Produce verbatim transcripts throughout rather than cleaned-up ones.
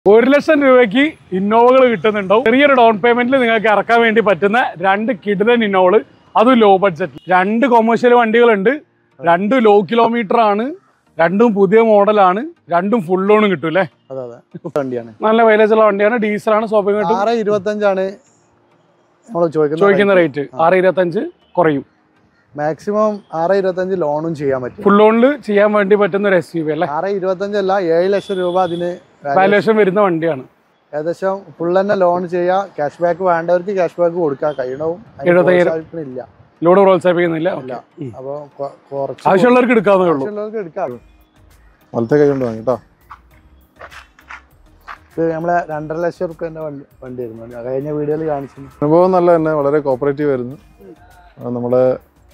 ഒരു ലക്ഷം രൂപയ്ക്ക് ഇന്നോവകൾ കിട്ടുന്നുണ്ടാവും. ചെറിയൊരു ഡൗൺ പേയ്മെന്റിൽ നിങ്ങൾക്ക് ഇറക്കാൻ വേണ്ടി പറ്റുന്ന രണ്ട് കിഡിലൻ ഇന്നോവകൾ, അതും ലോ ബഡ്ജറ്റ്. രണ്ട് കൊമേഴ്ഷ്യൽ വണ്ടികളുണ്ട്, രണ്ടും ലോ കിലോമീറ്റർ ആണ്, രണ്ടും പുതിയ മോഡലാണ്, രണ്ടും ഫുൾ ലോണും കിട്ടും അല്ലേ? നല്ല മൈലേജ് ഉള്ള വണ്ടിയാണ്, ഡീസലാണ്. സ്വാഭാവികമായിട്ടും ഇരുപത്തഞ്ചാണ് ചോദിക്കുന്ന റേറ്റ്. ആറ് ഇരുപത്തഞ്ച് കുറയും. മാക്സിമം ആറ് ഇരുപത്തഞ്ച് ലോണും ചെയ്യാൻ പറ്റും. ഫുൾ ലോണിൽ ചെയ്യാൻ വേണ്ടി പറ്റുന്ന ഒരു എസ് യു വി അല്ലേ? ആറ് ഇരുപത്തഞ്ചല്ല, ഏഴ് ലക്ഷം രൂപ അതിന് വാല്യുവേഷൻ വരുന്ന വണ്ടിയാണ്. ഏകദേശം ഫുൾ തന്നെ ലോൺ ചെയ്യാം. ക്യാഷ് ബാക്ക് വേണ്ടവർക്ക് ക്യാഷ് ബാക്ക് കൊടുക്കാം. കഴിയണവും ഇല്ല, ലോഡ് പ്രോത്സാഹിപ്പിക്കുന്നില്ല. അപ്പൊ ആവശ്യമുള്ളവർക്ക് എടുക്കാവുന്നേ ഉള്ളൂ. എടുക്കാം. വലത്തെ കൈ കൊണ്ട് വാങ്ങിട്ടോ. ഇത് നമ്മളെ രണ്ടര ലക്ഷം റുപ്യന്റെ വണ്ടി വണ്ടി ആയിരുന്നു കഴിഞ്ഞ വീഡിയോയിൽ കാണിച്ചു. അനുഭവം നല്ല തന്നെ, വളരെ കോപ്പറേറ്റീവ് ആയിരുന്നു. നമ്മളെ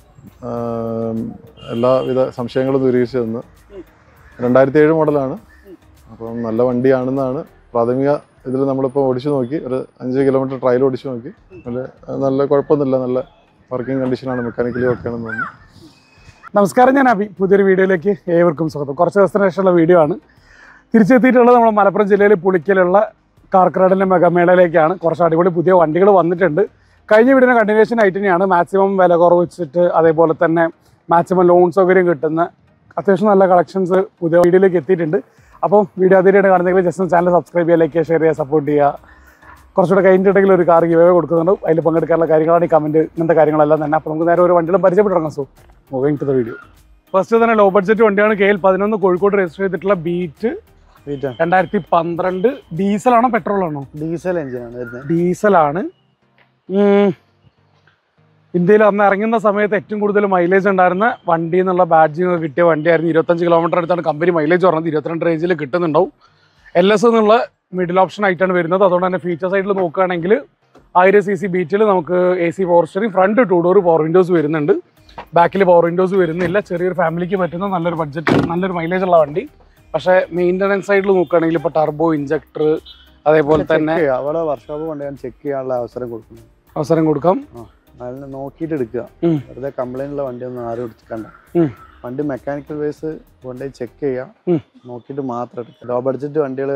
എല്ലാവിധ സംശയങ്ങളും ദൂരീകരിച്ച് തന്ന്. രണ്ടായിരത്തി ഏഴ് മോഡലാണ്. അപ്പം നല്ല വണ്ടിയാണെന്നാണ് പ്രാഥമിക ഇതിൽ നമ്മളിപ്പോൾ ഓടിച്ചു നോക്കി. ഒരു അഞ്ച് കിലോമീറ്റർ ട്രയൽ ഓടിച്ചു നോക്കി. നല്ല നല്ല കുഴപ്പമൊന്നുമില്ല, നല്ല വർക്കിംഗ് കണ്ടീഷനാണ്, മെക്കാനിക്കലി ഒക്കെ ആണെന്ന് തോന്നുന്നു. നമസ്കാരം, ഞാൻ അഭി. പുതിയൊരു വീഡിയോയിലേക്ക് ഏവർക്കും സ്വാഗതം. കുറച്ച് ദിവസത്തിന് ശേഷമുള്ള വീഡിയോ ആണ്. തിരിച്ചെത്തിയിട്ടുള്ളത് നമ്മൾ മലപ്പുറം ജില്ലയിൽ പുളിക്കലുള്ള കാർക്കറാടിൻ്റെ മെഗാമേളയിലേക്കാണ്. കുറച്ച് അടിപൊളി പുതിയ വണ്ടികൾ വന്നിട്ടുണ്ട്. കഴിഞ്ഞ വീഡിയോ കണ്ടിന്യൂഷൻ ആയിട്ട് തന്നെയാണ്. മാക്സിമം വില കുറവ് വെച്ചിട്ട്, അതേപോലെ തന്നെ മാക്സിമം ലോൺ സൗകര്യം കിട്ടുന്ന അത്യാവശ്യം നല്ല കളക്ഷൻസ് പുതിയ വീഡിയോയിലേക്ക് എത്തിയിട്ടുണ്ട്. അപ്പോൾ വീഡിയോ ആദ്യമായിട്ട് കാണുന്നെങ്കിൽ ജസ്റ്റ് ചാനൽ സബ്സ്ക്രൈബ് ചെയ്യുക, ലൈക്ക് ചെയ്യുക, ഷെയർ ചെയ്യുക, സപ്പോർട്ട് ചെയ്യുക. കുറച്ചുകൂടെ കഴിഞ്ഞിട്ടുണ്ടെങ്കിൽ ഒരു കാർ ഗിവ് അവേ കൊടുക്കുന്നുണ്ട്. അതിൽ പങ്കെടുക്കാനുള്ള കാര്യങ്ങളാണ് ഈ കമൻറ്റ്, ഇങ്ങനത്തെ കാര്യങ്ങളെല്ലാം തന്നെ. അപ്പോൾ നമുക്ക് നേരെ ഒരു വണ്ടികളും പരിചയപ്പെട്ടിറങ്ങാം. So moving to the video. First തന്നെ ലോ ബഡ്ജറ്റ് വണ്ടിയാണ്. കെ എൽ പതിനൊന്ന് കോഴിക്കോട് രജിസ്റ്റർ ചെയ്തിട്ടുള്ള ബീറ്റ് രണ്ടായിരത്തി പന്ത്രണ്ട്. ഡീസലാണോ പെട്രോളാണോ? ഡീസൽ എഞ്ചിനാണ്. ഡീസലാണ്. ഇന്ത്യയിൽ അന്ന് ഇറങ്ങുന്ന സമയത്ത് ഏറ്റവും കൂടുതൽ മൈലേജ് ഉണ്ടായിരുന്ന വണ്ടി എന്നുള്ള ബാഡ്ജിങ് കിട്ടിയ വണ്ടിയായിരുന്നു. ഇരുപത്തഞ്ച് കിലോമീറ്റർ അടുത്താണ് കമ്പനി മൈലേജ് പറഞ്ഞത്. ഇരുപത്തിരണ്ട് റേഞ്ചിൽ കിട്ടുന്നുണ്ടാവും. എൽ എസ് എന്നുള്ള മിഡിൽ ഓപ്ഷൻ ആയിട്ടാണ് വരുന്നത്. അതുകൊണ്ട് തന്നെ ഫീച്ചർ സൈഡിൽ നോക്കുകയാണെങ്കിൽ ആയിരം സി സി ബീറ്റിൽ നമുക്ക് A C power steering, front two door power windows വരുന്നുണ്ട്, ബാക്കിൽ പവർ വിൻഡോസ് വരുന്നില്ല. ചെറിയൊരു ഫാമിലിക്ക് പറ്റുന്ന നല്ലൊരു ബഡ്ജറ്റ്, നല്ലൊരു മൈലേജ് ഉള്ള വണ്ടി. പക്ഷേ മെയിൻ്റനൻസ് സൈഡിൽ നോക്കുകയാണെങ്കിൽ ഇപ്പോൾ ടർബോ, ഇഞ്ചക്ടർ, അതേപോലെ തന്നെ അവിടെ വർക്ക്ഷോപ്പ് കൊണ്ടുപോയി ചെക്ക് ചെയ്യാനുള്ള അവസരം കൊടുക്കുന്നു. അവസരം കൊടുക്കാം. നല്ല നോക്കിയിട്ട് എടുക്കുക. വെറുതെ കംപ്ലൈന്റ് ഉള്ള വണ്ടി ഒന്നും ആരും എടുക്കണ്ട. വണ്ടി മെക്കാനിക്കൽ വൈസ് കൊണ്ടുപോയി ചെക്ക് ചെയ്യാം, നോക്കിയിട്ട് മാത്രം എടുക്കുക. ലോ ബഡ്ജറ്റ് വണ്ടികൾ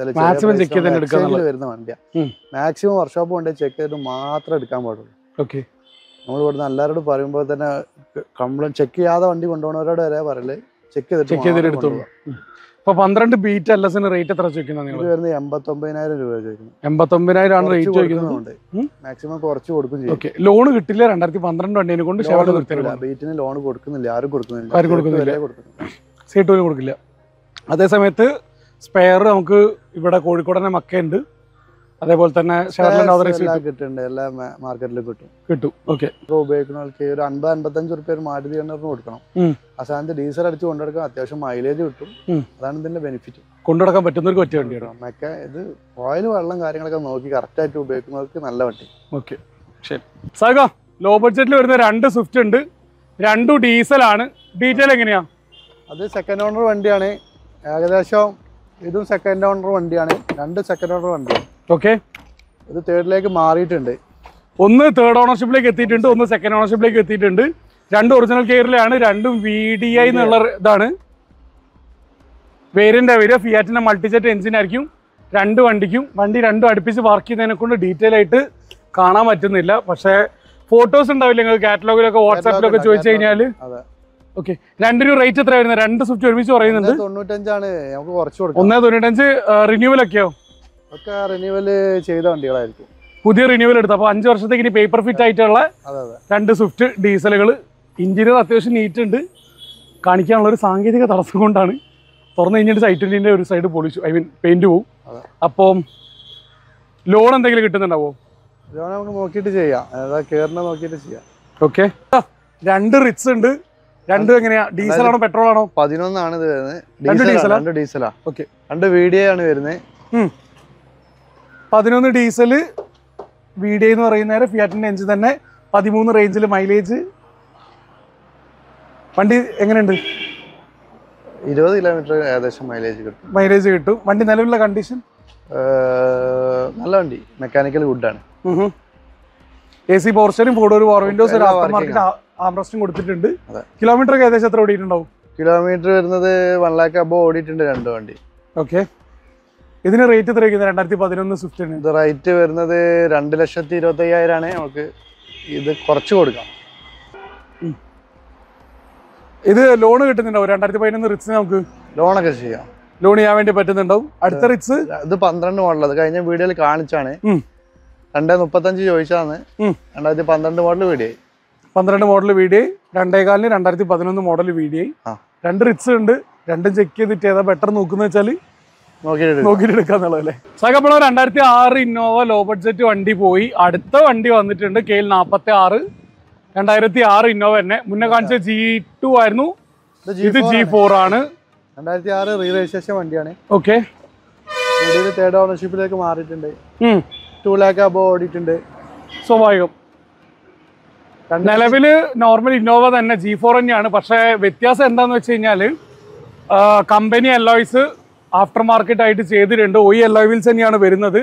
വരുന്ന വണ്ടിയാണ്. മാക്സിമം വർക്ക്ഷോപ്പ് കൊണ്ടുപോയി ചെക്ക് ചെയ്തിട്ട് മാത്രം എടുക്കാൻ പാടുള്ളൂ. ഓക്കെ, നമ്മൾ ഇവിടുന്ന് എല്ലാവരോടും പറയുമ്പോൾ തന്നെ കംപ്ലൈന്റ് ചെക്ക് ചെയ്യാതെ വണ്ടി കൊണ്ടുപോകുന്നവരോട് വരെ പറയല് ചെക്ക് ചെയ്തിട്ട് ചെക്ക് ചെയ്തിട്ട് എടുത്തോളൂ. ഇപ്പൊ പന്ത്രണ്ട് ബീറ്റ് എൽ എസിന് റേറ്റ് എത്ര ചോദിക്കുന്നത്? നിങ്ങൾ വരുന്നത് എൺപത്തൊമ്പതിനായിരം രൂപ ചോദിക്കുന്നത്. എൺപത്തൊമ്പതിനായിരം ആണ് റേറ്റ് ചോദിക്കുന്നത്. മാക്സിമം കുറച്ച് കൊടുക്കും ചെയ്യും. ഓക്കെ, ലോൺ കിട്ടില്ല. രണ്ടായിരത്തി പന്ത്രണ്ട് വണ്ടിനെ കൊണ്ട് ബീറ്റിന് ലോൺ കൊടുക്കുന്നില്ല, ആരും കൊടുക്കുന്നില്ല. ആരും കൊടുക്കുന്നില്ല, സീറ്റോന് കൊടുക്കില്ല. അതേസമയത്ത് സ്പെയർ നമുക്ക് ഇവിടെ കോഴിക്കോട് തന്നെ മക്കയുണ്ട്, അതേപോലെ തന്നെ കിട്ടുന്നുണ്ട്. എല്ലാ മാർക്കറ്റിലും കിട്ടും കിട്ടും ഓക്കെ, ഉപയോഗിക്കുന്നവർക്ക് ഒരു അൻപത് അൻപത്തഞ്ച് റുപ്യ മാരുതി എണ്ണറിന് കൊടുക്കണം. ആ സാധനത്ത് ഡീസൽ അടിച്ച് കൊണ്ടുനടക്കാൻ അത്യാവശ്യം മൈലേജ് കിട്ടും. അതാണ് ഇതിന്റെ ബെനിഫിറ്റ്. കൊണ്ടുനടക്കാൻ പറ്റുന്നവർക്ക് പറ്റിയ വണ്ടിയാണ്. മക്ക ഇത് ഓയിൽ, വെള്ളം, കാര്യങ്ങളൊക്കെ നോക്കി കറക്റ്റ് ആയിട്ട് ഉപയോഗിക്കുന്നവർക്ക് നല്ല വണ്ടി. ഓക്കെ, ശരി. സാഗ, ലോ ബഡ്ജറ്റിൽ വരുന്ന രണ്ട് സ്വിഫ്റ്റ് ഉണ്ട്, രണ്ടും ഡീസലാണ്. ഡീറ്റെയിൽ എങ്ങനെയാ? അത് സെക്കൻഡ് ഓണർ വണ്ടിയാണ്. ഏകദേശം ഇതും സെക്കൻഡ് ഓണർ വണ്ടിയാണ്. രണ്ട് സെക്കൻഡ് ഓണർ വണ്ടിയാണ്. ഓക്കെ, ഇത് തേർഡിലേക്ക് മാറിയിട്ടുണ്ട്. ഒന്ന് തേർഡ് ഓണർഷിപ്പിലേക്ക് എത്തിയിട്ടുണ്ട്, ഒന്ന് സെക്കൻഡ് ഓണർഷിപ്പിലേക്ക് എത്തിയിട്ടുണ്ട്. രണ്ട് ഒറിജിനൽ കെയറിലാണ്. രണ്ടും വി ഡി ഐ എന്നുള്ള ഇതാണ് വേരിയന്റ് വരിക. ഫിയാറ്റിന്റെ മൾട്ടിജെറ്റ് എഞ്ചിൻ ആയിരിക്കും രണ്ട് വണ്ടിക്കും. വണ്ടി രണ്ടും അടുപ്പിച്ച് പാർക്ക് ചെയ്യുന്നതിനെ കൊണ്ട് ഡീറ്റെയിൽ ആയിട്ട് കാണാൻ പറ്റുന്നില്ല. പക്ഷേ ഫോട്ടോസ് ഉണ്ടാവില്ല നിങ്ങൾക്ക് കാറ്റലോഗിലൊക്കെ, വാട്സാപ്പിലൊക്കെ ചോദിച്ചു കഴിഞ്ഞാൽ. ഓക്കെ, രണ്ടിനും റേറ്റ് എത്ര വരുന്നത്? രണ്ട് സ്വിഫ്റ്റ് ഒരുമിച്ച് പറയുന്നുണ്ട്. തൊണ്ണൂറ്റഞ്ചാണ് നമുക്ക് കുറച്ച് കൊടുക്കും. ഒന്നേ തൊണ്ണൂറ്റഞ്ച്. റിന്യൂവൽ ഒക്കെയോ? ഒക്കെ റിന്യൂവൽ ചെയ്ത വണ്ടികളായിരിക്കും. പുതിയ റിന്യൂവൽ എടുത്തു. അപ്പോൾ അഞ്ച് വർഷത്തേക്ക് ഇനി പേപ്പർ ഫിറ്റ് ആയിട്ടുള്ള രണ്ട് സ്വിഫ്റ്റ് ഡീസലുകൾ. ഇന്റീരിയർ അത്യാവശ്യം നീറ്റ് ഉണ്ട്. കാണിക്കാനുള്ള ഒരു സാങ്കേതിക തടസ്സം കൊണ്ടാണ്. തുറന്നു കഴിഞ്ഞിട്ട് ഐ ട്വന്റിന്റെ ഒരു സൈഡ് പൊളിച്ചു, ഐ മീൻ പെയിന്റ് പോവും. അപ്പം ലോൺ എന്തെങ്കിലും കിട്ടുന്നുണ്ടാവോ? ലോൺ നമുക്ക് നോക്കിയിട്ട് ചെയ്യാം, കേറിന നോക്കിയിട്ട് ചെയ്യാം. ഓക്കെ, രണ്ട് റിറ്റ്സ് ഉണ്ട്. രണ്ടും എങ്ങനെയാ? ഡീസലാണോ പെട്രോൾ ആണോ? പതിനൊന്നാണ് ഇത് വരുന്നത്. രണ്ട് ഡീസലാ. ഓക്കെ, രണ്ട് വി ഡി ഐ ആണ് വരുന്നത്. പതിനൊന്ന് ഡീസല്, വി ഡി ഐ എന്ന് പറയുന്നേരം ഫിയാറ്റിന്റെ എഞ്ചിൻ തന്നെ. പതിമൂന്ന് റേഞ്ചിൽ മൈലേജ്. വണ്ടി എങ്ങനെയുണ്ട്? ഇരുപത് കിലോമീറ്റർ ഏകദേശം മൈലേജ് കിട്ടും. മൈലേജ് കിട്ടും. വണ്ടി നിലവിലുള്ള കണ്ടീഷൻ നല്ല വണ്ടി, മെക്കാനിക്കൽ ഗുഡാണ്. A C power steering, four door power windows, ആംറസ്റ്റും കൊടുത്തിട്ടുണ്ട്. കിലോമീറ്റർ ഒക്കെ ഏകദേശം എത്ര ഓടിയിട്ടുണ്ടാവും? കിലോമീറ്റർ വരുന്നത് വൺ ലാക്ക് അബോ ഓടിയിട്ടുണ്ട് രണ്ട് വണ്ടി. ഓക്കെ, ഇതിന് റേറ്റ് എത്ര വയ്ക്കുന്നത് രണ്ടായിരത്തി പതിനൊന്ന് സ്വിഫ്റ്റിന്? ഇത് റേറ്റ് വരുന്നത് രണ്ട് ലക്ഷത്തി ഇരുപത്തി അയ്യായിരം ആണ്. നമുക്ക് ഇത് കുറച്ച് കൊടുക്കാം. ഇത് ലോൺ കിട്ടുന്നുണ്ടാവും രണ്ടായിരത്തി പതിനൊന്ന് റിറ്റ്സിന് നമുക്ക് ലോണൊക്കെ ചെയ്യാം. ലോൺ ചെയ്യാൻ വേണ്ടി പറ്റുന്നുണ്ടാവും. അടുത്ത റിറ്റ്സ് ഇത് പന്ത്രണ്ട് മോഡൽ, അത് കഴിഞ്ഞ വീഡിയോയിൽ കാണിച്ചാണ്. രണ്ടേ മുപ്പത്തഞ്ച് ചോദിച്ചാണ്. രണ്ടായിരത്തി പന്ത്രണ്ട് മോഡൽ വീഡിയോ പന്ത്രണ്ട് മോഡൽ വീഡിയോ രണ്ടേകാലിന് രണ്ടായിരത്തി പതിനൊന്ന് മോഡൽ വീഡിയോ. രണ്ട് റിറ്റ്സ് ഉണ്ട്. രണ്ടും ചെക്ക് ചെയ്തിട്ട് ഏതാ ബെറ്റർ നോക്കുന്ന വെച്ചാല് നോക്കിയിട്ട് എടുക്കാന്നുള്ളതല്ലേ. സകപ്പണോ രണ്ടായിരത്തി ആറ് ഇന്നോവ ലോ ബഡ്ജറ്റ് വണ്ടി പോയി. അടുത്ത വണ്ടി വന്നിട്ടുണ്ട് കെ എൽ നാപ്പത്തി ആറ് രണ്ടായിരത്തി ആറ് ഇന്നോവ തന്നെ. മുന്നേ കാണിച്ച ജി ടു ആയിരുന്നു, ഇത് ജി ഫോർ ആണ്. രണ്ടായിരത്തി ആറ് റീ രജിസ്ട്രേഷൻ വണ്ടിയാണ്. ഓക്കെ, തേർഡ് ഓണർഷിപ്പിലേക്ക് മാറിയിട്ടുണ്ട്. ടു ലാക്ക് അബോ ഓടിയിട്ടുണ്ട്. സ്വാഭാവികം. നിലവില് നോർമൽ ഇന്നോവ തന്നെ ജി ഫോർ തന്നെയാണ്. പക്ഷേ വ്യത്യാസം എന്താന്ന് വെച്ച് കഴിഞ്ഞാല് കമ്പനി അലോയ്സ് ആഫ്റ്റർ മാർക്കറ്റ് ആയിട്ട് ചെയ്തിട്ടുണ്ട്. ഒ അലോയ് വീൽസ് തന്നെയാണ് വരുന്നത്.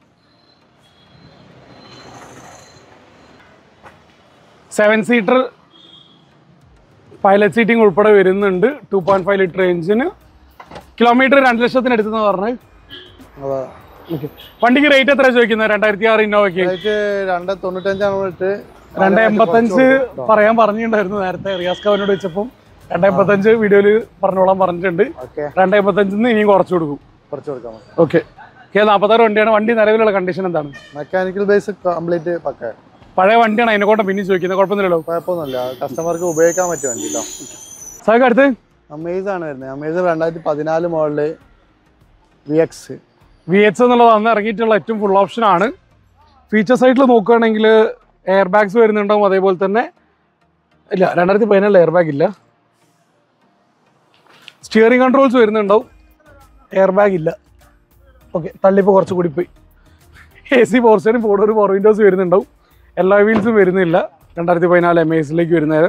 സെവൻ സീറ്റർ പൈലറ്റ് സീറ്റിംഗ് ഉൾപ്പെടെ വരുന്നുണ്ട്. ടു പോയിന്റ് ഫൈവ് ലിറ്റർ എഞ്ചിന്. കിലോമീറ്റർ രണ്ട് ലക്ഷത്തിന് എടുത്തെന്ന് പറഞ്ഞ്. വണ്ടിക്ക് റേറ്റ് എത്ര ചോദിക്കുന്നത് രണ്ടായിരത്തി ആറ് ഇന്നോവയ്ക്ക്? രണ്ട് തൊണ്ണൂറ്റഞ്ചാണ്. രണ്ട് എൺപത്തഞ്ച് പറയാൻ പറഞ്ഞിട്ടുണ്ടായിരുന്നു നേരത്തെ റിയാസ് കവനോട് വെച്ചപ്പം. രണ്ട് എൺപത്തഞ്ച് വീഡിയോയില് പറഞ്ഞോളാൻ പറഞ്ഞിട്ടുണ്ട്. രണ്ട് എൺപത്തഞ്ചിന്ന് ഇനിയും കുറച്ച് കൊടുക്കും. ഓക്കെ, കെ നാൽപ്പത്താറ് വണ്ടിയാണ്. വണ്ടി നിലവിലുള്ള കണ്ടീഷൻ എന്താണ്? മെക്കാനിക്കൽ ബേസ് കംപ്ലീറ്റ് പക്ക. പഴയ വണ്ടിയാണ്, അതിനെ കൊണ്ട് പിന്നെ ചോദിക്കുന്നത്. കുഴപ്പമൊന്നുമില്ലല്ലോ? കുഴപ്പമൊന്നുമില്ല, കസ്റ്റമർക്ക് ഉപയോഗിക്കാൻ പറ്റിയ വണ്ടി. സാർക്ക് അടുത്ത് അമേസ് ആണ് വരുന്നത്. അമേസ് രണ്ടായിരത്തി പതിനാല് model V X V X എന്നുള്ളത് അന്ന് ഇറങ്ങിയിട്ടുള്ള ഏറ്റവും ഫുൾ ഓപ്ഷൻ ആണ്. ഫീച്ചർ സൈഡിൽ നോക്കുകയാണെങ്കിൽ എയർ ബാഗ്സ് വരുന്നുണ്ടാവും. അതേപോലെ തന്നെ ഇല്ല, രണ്ടായിരത്തി പതിനാലിൽ എയർ ബാഗ് ഇല്ല. സ്റ്റിയറിംഗ് കൺട്രോൾസ് വരുന്നുണ്ടാവും. എയർ ബാഗ് ഇല്ല. ഓക്കെ, തള്ളിപ്പോൾ കുറച്ച് കൂടി പോയി. A C four steering four door four windows വരുന്നുണ്ടാവും. എല്ലാ വീൽസും വരുന്നില്ല. രണ്ടായിരത്തി പതിനാല് എം എസിലേക്ക് വരുന്നത്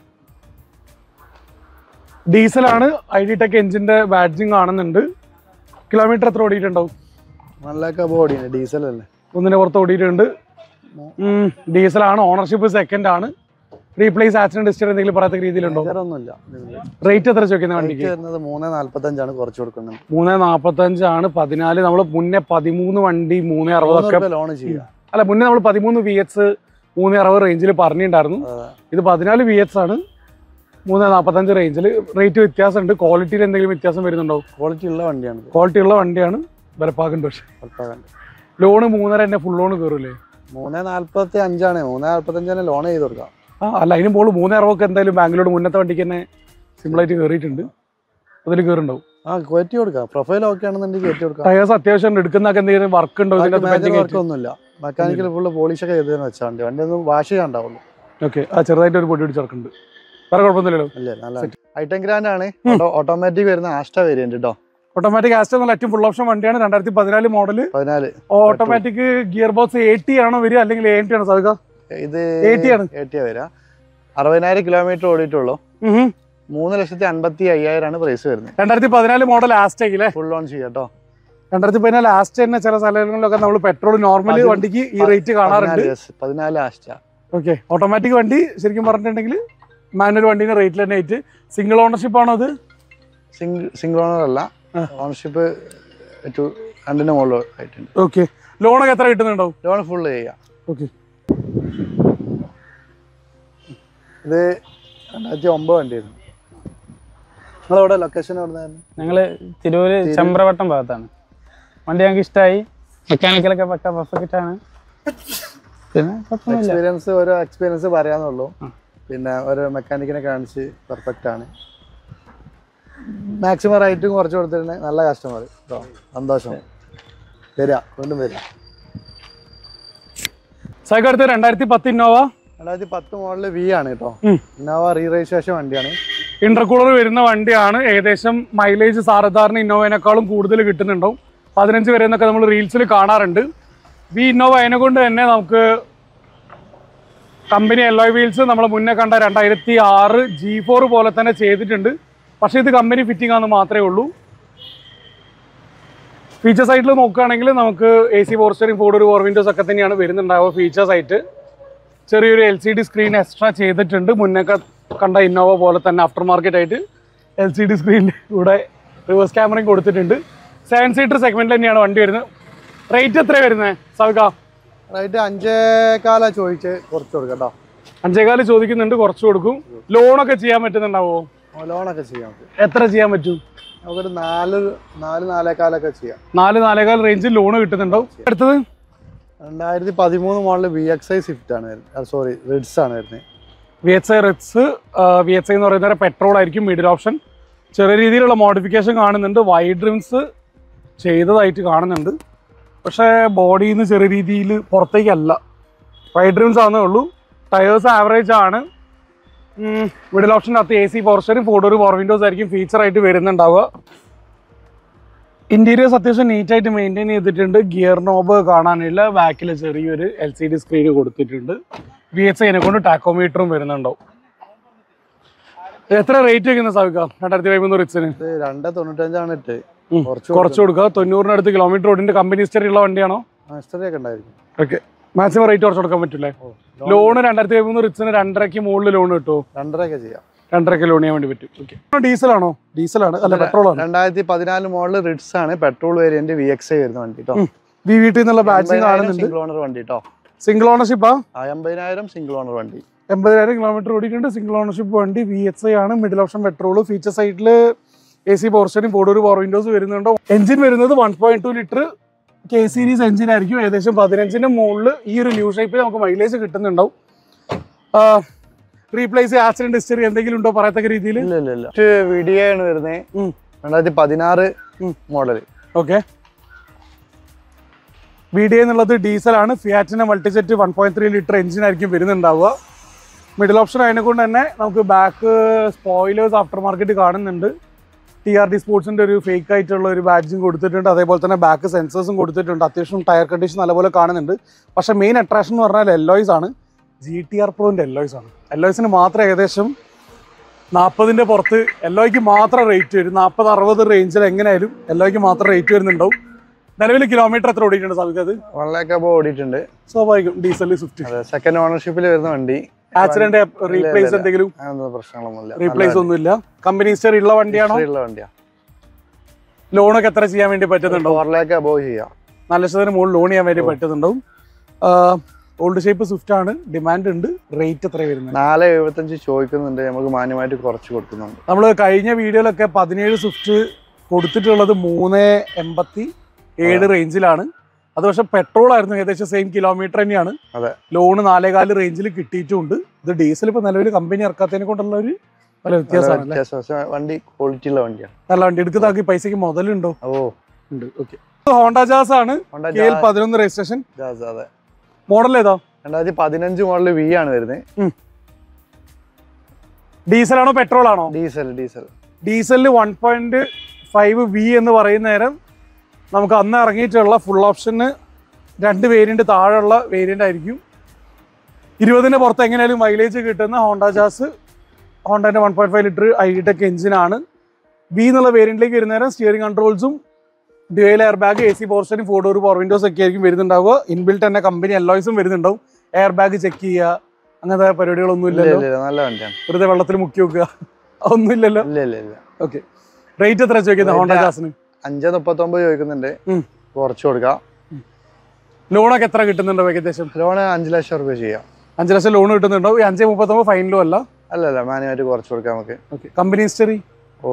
ഡീസലാണ്. ഐ ഡി ടെക് എഞ്ചിന്റെ ബാഡ്ജിങ് കാണുന്നുണ്ട്. കിലോമീറ്റർ എത്ര ഓടിയിട്ടുണ്ടാവും? ഡീസൽ അല്ലേ, ഒന്നിനെ പുറത്ത് ഓടിയിട്ടുണ്ട്. ഡീസലാണ്. ഓണർഷിപ്പ് സെക്കൻഡ് ആണ്. റീപ്ലേസ് ആക്സിഡന്റ് ഹിസ്റ്ററി എന്തെങ്കിലും പറയത്തക്ക രീതിയിലുണ്ടോ? റേറ്റ് എത്ര ചോദിക്കുന്ന വണ്ടിക്ക്? മൂന്ന് നാല്പത്തഞ്ചാണ് കുറച്ച് കൊടുക്കുന്നത്. മൂന്ന് നാല്പത്തഞ്ചാണ്. പതിനാല് നമ്മൾ മുന്നേ പതിമൂന്ന് വണ്ടി മൂന്ന് അറുപതൊക്കെ ലോൺ ചെയ്യാം. അല്ല, മുന്നേ നമ്മൾ പതിമൂന്ന് വി എക്സ് മൂന്ന് അറുപത് റേഞ്ചിൽ പറഞ്ഞിട്ടുണ്ടായിരുന്നു. ഇത് പതിനാല് വി എക്സ് ആണ്. മൂന്ന് നാൽപ്പത്തഞ്ച് റേഞ്ചിൽ. റേറ്റ് വ്യത്യാസമുണ്ട്. ക്വാളിറ്റിയിൽ എന്തെങ്കിലും വ്യത്യാസം വരുന്നുണ്ടോ? ക്വാളിറ്റി ഉള്ള വണ്ടിയാണ്. ക്വാളിറ്റി ഉള്ള വണ്ടിയാണ്. വിലപ്പാക്കുണ്ട്. പക്ഷേ ലോണ് മൂന്നര തന്നെ ഫുൾ ലോൺ കയറൂലേ? മൂന്ന് നാല്പത്തി അഞ്ചാണ്. മൂന്ന് നാല്പത്തഞ്ചാണ് ലോൺ ചെയ്ത് കൊടുക്കാം. ആ അല്ല, അതിന് പോലും മൂന്ന് അറുപതൊക്കെ എന്തായാലും ബാംഗ്ലൂർ മുന്നത്തെ വണ്ടിക്ക് തന്നെ സിമ്പിളായിട്ട് കയറിയിട്ടുണ്ട്. അതിൽ കയറുണ്ടാവും. ആ കയറ്റി കൊടുക്കാം. പ്രൊഫൈൽ ഓക്കെ ആണെന്നുണ്ടെങ്കിൽ കയറ്റി കൊടുക്കാം. ടയേഴ്സ് അത്യാവശ്യം എടുക്കുന്നൊക്കെ എന്തെങ്കിലും വർക്ക് ഉണ്ടോ? വർക്കൊന്നുമില്ല. മെക്കാനിക്കൽ ഫുള്ള് പോളിഷൊക്കെ ചെയ്തതെന്ന് വെച്ചാൽ വണ്ടി വണ്ടി ഒന്നും വാഷ് ചെയ്യാണ്ടാവുള്ളൂ. ഓക്കെ, ആ ചെറുതായിട്ട് ഒരു പൊടി പിടിച്ചിറക്കുന്നുണ്ട്. വേറെ കുഴപ്പമൊന്നുമില്ലല്ലോ? അല്ലേ, നല്ല ഐറ്റം ഗ്രാൻഡ് ആണ്. ഓട്ടോമാറ്റിക് വരുന്ന ആസ്റ്റ വേരിയന്റ് കേട്ടോ. ഓട്ടോമാറ്റിക് ആസ്റ്റ എന്നുള്ള ഏറ്റവും ഫുൾ ഓപ്ഷൻ വണ്ടിയാണ്. രണ്ടായിരത്തി പതിനാല് മോഡല്. പതിനാല് ഓട്ടോമാറ്റിക് ഗിയർ ബോക്സ് എയ്റ്റി ആണോ വരിക അല്ലെങ്കിൽ എ ടി ആണോ സാധിക്കുക? ഇത് എയ്റ്റി ആണ്. എയ്റ്റിയാ വരിക. അറുപതിനായിരം കിലോമീറ്റർ ഓടിയിട്ടുള്ളൂ. മൂന്ന് ലക്ഷത്തി അൻപത്തി അയ്യായിരം ആണ് പ്രൈസ് വരുന്നത്. രണ്ടായിരത്തി പതിനാല് മോഡൽ ആസ്റ്റയിലെ ഫുൾ ഓൺ ചെയ്യാട്ടോ. രണ്ടായിരത്തി പതിനാല് ആസ്റ്റ തന്നെ ചില സ്ഥലങ്ങളിലൊക്കെ നമ്മൾ പെട്രോൾ നോർമലി വണ്ടിക്ക് ഈ റേറ്റ് കാണാറുണ്ട്. പതിനാല് ആസ്റ്റ. ഓക്കെ, ഓട്ടോമാറ്റിക് വണ്ടി ശരിക്കും പറഞ്ഞിട്ടുണ്ടെങ്കിൽ മാനുവൽ വണ്ടിന്റെ റേറ്റിൽ തന്നെ ആയിട്ട്. സിംഗിൾ ഓണർഷിപ്പ് ആണോ അത്? സിംഗിൾ ഓണർ അല്ല, ഓണർഷിപ്പ് രണ്ടിന്റെ മുകളിൽ ആയിട്ടുണ്ട്. ഓക്കെ, ലോണൊക്കെ എത്ര കിട്ടുന്നുണ്ടാവും? ലോൺ ഫുള്ള് ചെയ്യാം. ഓക്കെ, ഇത് രണ്ടായിരത്തി ഒമ്പത് വണ്ടിയായിരുന്നു. നിങ്ങളെവിടെ ലൊക്കേഷൻ എവിടെയായിരുന്നു? ഞങ്ങള് തിരൂര് ചമ്പ്രവട്ടം ഭാഗത്താണ്. വണ്ടി ഞങ്ങൾക്ക് ഇഷ്ടമായി. മെക്കാനിക്കലൊക്കെ പക്ക പെർഫെക്റ്റ് ആണ്. പിന്നെ എക്സ്പീരിയൻസ് ഓരോ എക്സ്പീരിയൻസ് പറയാന്നുള്ളൂ. പിന്നെ ഓരോ മെക്കാനിക്കിനെ കാണിച്ച് പെർഫെക്റ്റ് ആണ്. മാക്സിമം റേറ്റും കുറച്ച് കൊടുത്തിട്ടുണ്ട്. നല്ല കസ്റ്റമർ കേട്ടോ. സന്തോഷം. വരിക, വീണ്ടും വരിക. സൈക്കിൾ അടുത്ത് രണ്ടായിരത്തി പത്ത് ഇന്നോവ. രണ്ടായിരത്തി പത്ത് മോഡല് വി ആണ് കേട്ടോ. ഇന്നോവ റീ രജിസ്ട്രേഷൻ വണ്ടിയാണ്. ഇന്റർകൂളർ വരുന്ന വണ്ടിയാണ്. ഏകദേശം മൈലേജ് സാധാരണ ഇന്നോവനേക്കാളും കൂടുതൽ കിട്ടുന്നുണ്ടാവും. പതിനഞ്ച് വരെ എന്നൊക്കെ നമ്മൾ റീൽസിൽ കാണാറുണ്ട്. വി ഇന്നോവ അതിനെ കൊണ്ട് തന്നെ നമുക്ക് കമ്പനി അലോയ് വീൽസ് നമ്മൾ മുന്നേ കണ്ട രണ്ടായിരത്തി ആറ് ജി ഫോർ പോലെ തന്നെ ചെയ്തിട്ടുണ്ട്. പക്ഷേ ഇത് കമ്പനി ഫിറ്റിംഗ് ആണെന്ന് മാത്രമേ ഉള്ളൂ. ഫീച്ചർ സൈറ്റിൽ നോക്കുകയാണെങ്കിൽ നമുക്ക് A C four steering four door four windows ഒക്കെ തന്നെയാണ് വരുന്നുണ്ടാവുക. ഫീച്ചേഴ്സ് ആയിട്ട് ചെറിയൊരു L C D screen extra ചെയ്തിട്ടുണ്ട്. മുന്നൊക്കെ കണ്ട ഇന്നോവ പോലെ തന്നെ ആഫ്റ്റർ മാർക്കറ്റ് ആയിട്ട് എൽ സി ഡി സ്ക്രീനിൽ കൂടെ റിവേഴ്സ് ക്യാമറയും കൊടുത്തിട്ടുണ്ട്. സെവൻ സീറ്റർ സെഗ്മെന്റ് തന്നെയാണ് വണ്ടി വരുന്നത്. റേറ്റ് എത്ര വരുന്നത് സൗക? റേറ്റ് അഞ്ചേകാല ചോദിച്ച് കുറച്ച് കൊടുക്കാം കേട്ടോ. അഞ്ചേകാല് ചോദിക്കുന്നുണ്ട്, കുറച്ച് കൊടുക്കും. ലോണൊക്കെ ചെയ്യാൻ പറ്റുന്നുണ്ടാവോ? ലോണൊക്കെ ചെയ്യാം. എത്ര ചെയ്യാൻ പറ്റും? നമുക്കൊരു നാല് നാല് നാലേകാലൊക്കെ ചെയ്യാം. നാല് നാലേകാൽ റേഞ്ചിൽ ലോണ് കിട്ടുന്നുണ്ടാവും. അടുത്തത് രണ്ടായിരത്തി പതിമൂന്ന് model V X I Swift ആണ് വരുന്നത്. സോറി റിഡ്സ് ആണ് വരുന്നത്. V X I Ritz. V X I എന്ന് പറയുന്നത് പെട്രോൾ ആയിരിക്കും, മിഡിൽ ഓപ്ഷൻ. ചെറിയ രീതിയിലുള്ള മോഡിഫിക്കേഷൻ കാണുന്നുണ്ട്. വൈഡ് റിംസ് ചെയ്തതായിട്ട് കാണുന്നുണ്ട്, പക്ഷേ ബോഡിയിൽ നിന്ന് ചെറിയ രീതിയിൽ പുറത്തേക്കല്ല, വൈഡ് റിംസ് ആണെന്നേ ഉള്ളൂ. ടയേഴ്സ് ആവറേജ് ആണ്. മിഡിൽ ഓപ്ഷൻ്റെ അകത്ത് A C power steering, four door power windows ആയിരിക്കും ഫീച്ചറായിട്ട് വരുന്നുണ്ടാവുക. ഇന്റീരിയേഴ്സ് അത്യാവശ്യം നീറ്റായിട്ട് മെയിൻറ്റെയിൻ ചെയ്തിട്ടുണ്ട്. ഗിയർ നോബ് കാണാനില്ല. ബാക്കിൽ ചെറിയൊരു എൽ സി ഡി സ്ക്രീൻ കൊടുത്തിട്ടുണ്ട്. വി എക്സ് ഐനെ കൊണ്ട് ടാക്കോമീറ്ററും വരുന്നുണ്ടാവും. എത്ര റേറ്റ് വെക്കുന്ന സാധിക്കുക രണ്ടായിരത്തി പതിമൂന്ന് റിറ്റ്സിന്? രണ്ട് തൊണ്ണൂറ്റഞ്ചാണ് ഇട്ട് കുറച്ച് കൊടുക്കുക. തൊണ്ണൂറിനടുത്ത് കിലോമീറ്റർ ഓടിന്റെ കമ്പനി ഹിസ്റ്ററി ഉള്ള വണ്ടിയാണോ? ഹിസ്റ്ററി ഒക്കെ ഉണ്ടായിരിക്കും. ഓക്കെ, മാക്സിമം റേറ്റ് കുറച്ച് കൊടുക്കാൻ പറ്റില്ലേ? ലോണ് രണ്ടായിരത്തി പതിമൂന്ന് റിറ്റ്സിന് രണ്ടരയ്ക്ക് മുകളിൽ ലോൺ കിട്ടുമോ? രണ്ടരയൊക്കെ ചെയ്യാം. രണ്ടരയ്ക്ക് ലോൺ ചെയ്യാൻ വേണ്ടി പറ്റും. ഓക്കെ, ഡീസലാണോ? ഡീസലാണ് അല്ല പെട്രോൾ ആണ്. രണ്ടായിരത്തി പതിനാല് മോഡൽ റിഡ്സ് ആണ്, petrol variant V X I വരുന്ന വണ്ടി കേട്ടോ. വി വീട്ടിൽ നിന്നുള്ള ബാച്ചിങ് കാണുന്നുണ്ട്. സിംഗിൾ ഓണർ വണ്ടി കേട്ടോ. സിംഗിൾ ഓണർഷിപ്പാ? എൺപതിനായിരം സിംഗിൾ ഓണർ വണ്ടി. എൺപതിനായിരം കിലോമീറ്റർ ഓടിയിട്ടുണ്ട്. സിംഗിൾ ഓണർഷിപ്പ് വണ്ടി. വി എക്സ് ഐ ആണ്. Middle option petrol. ഫീച്ചർ സൈഡിൽ A C power steering, four door power windows വരുന്നുണ്ട്. എഞ്ചിൻ വരുന്നത് one point two litre K series engine ആയിരിക്കും. ഏകദേശം പതിനഞ്ചിന്റെ മുകളിൽ ഈ ഒരു ന്യൂ ഷേപ്പിൽ നമുക്ക് മൈലേജ് കിട്ടുന്നുണ്ടാവും. റീപ്ലേസ് ആക്സിഡന്റ് ഹിസ്റ്ററി എന്തെങ്കിലും ഉണ്ടോ പറയത്തക്ക രീതിയിൽ? ഇല്ല ഇല്ല ഇല്ല. വീഡിയോ ആണ് വരുന്നത്. രണ്ടായിരത്തി പതിനാറ് മോഡൽ. ഓക്കെ, വി ഡി എന്നുള്ളത് ഡീസലാണ്. ഫിയാറ്റിന്റെ Multijet one point three litre engine ആയിരിക്കും വരുന്നുണ്ടാവുക. മിഡിൽ ഓപ്ഷൻ അതിനെ കൊണ്ട് തന്നെ നമുക്ക് ബാക്ക് സ്പോയിലേഴ്സ് ആഫ്റ്റർ മാർക്കറ്റ് കാണുന്നുണ്ട്. ടി ആർ ഡി സ്പോർട്സിന്റെ ഒരു ഫേക്ക് ആയിട്ടുള്ള ഒരു ബാഡ്ജും കൊടുത്തിട്ടുണ്ട്. അതേപോലെ തന്നെ ബാക്ക് സെൻസേഴ്സും കൊടുത്തിട്ടുണ്ട്. അത്യാവശ്യം ടയർ കണ്ടീഷൻ നല്ലപോലെ കാണുന്നുണ്ട്. പക്ഷേ മെയിൻ അട്രാക്ഷൻ എന്ന് പറഞ്ഞാൽ എല്ലോയ്സ് ആണ്. ജി ടി ആർ പ്രോന്റെ എല്ലോയ്സ് ആണ്. എല്ലോയ്സിന് മാത്രം ഏകദേശം നാൽപ്പതിൻ്റെ പുറത്ത് എല്ലോയ്ക്ക് മാത്രം റേറ്റ് വരും. നാൽപ്പത് അറുപത് റേഞ്ചിൽ എങ്ങനെയായാലും എല്ലോയ്ക്ക് മാത്രം റേറ്റ് വരുന്നുണ്ടാവും. നിലവിൽ കിലോമീറ്റർ എത്ര ഓടിയിട്ടുണ്ട് സാധിക്കും? അത് വള്ളൊക്കെ ഓടിയിട്ടുണ്ട്. സ്വാഭാവികം, ഡീസൽ സ്വിഫ്റ്റ്. സെക്കൻഡ് ഓണർഷിപ്പിൽ വരുന്ന വണ്ടി. ആക്സിഡന്റ് റീപ്ലേസ് എന്തെങ്കിലും പ്രശ്നങ്ങളൊന്നുമില്ല. റീപ്ലേസ് ഒന്നുമില്ല. കമ്പനി ഹിസ്റ്ററി ഉള്ള വണ്ടിയാണോ? വണ്ടിയാ. ലോണൊക്കെ എത്ര ചെയ്യാൻ വേണ്ടി പറ്റുന്നുണ്ടോ? ചെയ്യാം. നാല് ലക്ഷത്തിന് മുകളിൽ ലോൺ ചെയ്യാൻ വേണ്ടി പറ്റുന്നുണ്ടാവും. ഓൾഡ് ഷേപ്പ് സ്വിഫ്റ്റ് ആണ്. ഡിമാൻഡ് ഉണ്ട്. റേറ്റ് എത്ര വരുന്നത്? നാല് എഴുപത്തഞ്ച് ചോദിക്കുന്നുണ്ട്. നമുക്ക് മാന്യമായിട്ട് കുറച്ച് കൊടുക്കുന്നുണ്ട്. നമ്മൾ കഴിഞ്ഞ വീഡിയോയിലൊക്കെ പതിനേഴ് സ്വിഫ്റ്റ് കൊടുത്തിട്ടുള്ളത് മൂന്ന് എൺപത്തി ഏഴ് റേഞ്ചിലാണ്. അത് പക്ഷെ പെട്രോൾ ആയിരുന്നു. ഏകദേശം സെയിം കിലോമീറ്റർ തന്നെയാണ്. ലോണ് നാലേകാല് റേഞ്ചിൽ കിട്ടിയിട്ടുണ്ട്. ഇത് ഡീസൽ ഇപ്പൊ നിലവിൽ കമ്പനി ഇറക്കാത്തതിനെ കൊണ്ടുള്ള ഒരു പല വ്യത്യാസമാണ്. വണ്ടി ക്വാളിറ്റി ഉള്ള വണ്ടിയാണ്. നല്ല വണ്ടി എടുക്കുന്നതാക്കി പൈസക്ക് മുതലുണ്ടോ? ഓ ഉണ്ട്. ഓക്കെ, ഹോണ്ട ജാസ് ആണ്. പതിനൊന്ന് രജിസ്ട്രേഷൻ. മോഡൽ ഏതാ? രണ്ടായിരത്തി പതിനഞ്ച് മോഡൽ വി ആണ് വരുന്നത്. ഡീസൽ ആണോ പെട്രോൾ ആണോ? ഡീസൽ. ഡീസൽ ഡീസലിൽ വൺ പോയിന്റ് ഫൈവ് വി എന്ന് പറയുന്ന നേരം നമുക്ക് അന്ന് ഇറങ്ങിയിട്ടുള്ള ഫുൾ ഓപ്ഷന് രണ്ട് വേരിയന്റ് താഴെയുള്ള വേരിയന്റ് ആയിരിക്കും. ഇരുപതിന്റെ പുറത്ത് എങ്ങനെയാലും മൈലേജ് കിട്ടുന്ന ഹോണ്ട ജാസ്. ഹോണ്ടന്റെ one point five litre I D tech എഞ്ചിനാണ്. ബി എന്നുള്ള വേരിയന്റിലേക്ക് വരുന്ന നേരം സ്റ്റിയറിംഗ് കൺട്രോൾസും dual air bag, A C power steering, four door power windows ഒക്കെ ആയിരിക്കും വരുന്നുണ്ടാവുക. ഇൻബിൽട്ട് തന്നെ കമ്പനി എല്ലോയ്സും വരുന്നുണ്ടാവും. എയർ ബാഗ് ചെക്ക് ചെയ്യുക, അങ്ങനത്തെ പരിപാടികളൊന്നും ഇല്ലല്ലോ. നല്ല വണ്ടിയാണ്. വെറുതെ വെള്ളത്തിൽ മുക്കി വെക്കുക ഒന്നും ഇല്ലല്ലോ. ഓക്കെ, റേറ്റ് എത്ര ചോദിക്കുന്നത് ഹോണ്ട ജാസിന്? അഞ്ച് മുപ്പത്തൊമ്പത് ചോദിക്കുന്നുണ്ട്. കുറച്ച് കൊടുക്കാം. ലോണൊക്കെ എത്ര കിട്ടുന്നുണ്ടോ? ഏകദേശം ലോണ് അഞ്ച് ലക്ഷം റുപ്യ ചെയ്യാം. അഞ്ച് ലക്ഷം ലോൺ കിട്ടുന്നുണ്ടോ? ഈ അഞ്ച് മുപ്പത്തൊമ്പത് ഫൈനലും അല്ല? അല്ലല്ല, മാന്യമായിട്ട് കുറച്ച് കൊടുക്കാം നമുക്ക്. Okay, company history? Oh,